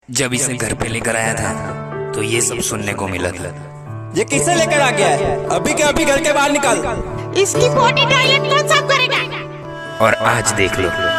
जब इसे घर पे लेकर आया था तो ये सब सुनने को मिला था। ये किसे लेकर आ गया है? अभी के अभी घर के बाहर निकाल। इसकी बॉडी टॉयलेट कौन साफ करेगा? और आज देख लो